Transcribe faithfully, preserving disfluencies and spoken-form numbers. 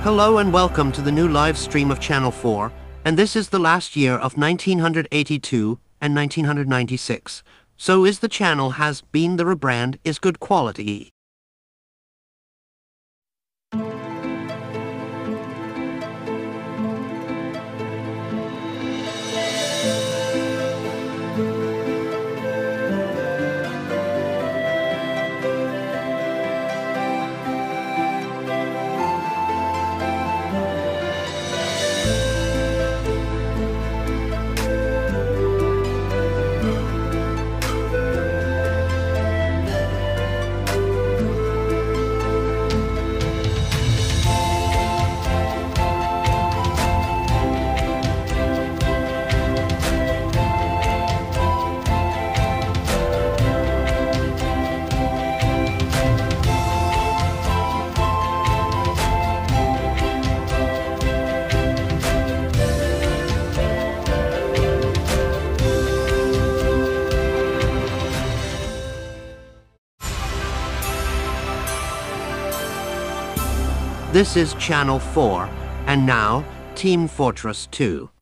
Hello and welcome to the new live stream of Channel four, and this is the last year of nineteen eighty-two and nineteen ninety-six. So is the channel has been the rebrand is good quality. This is Channel four, and now Team Fortress two.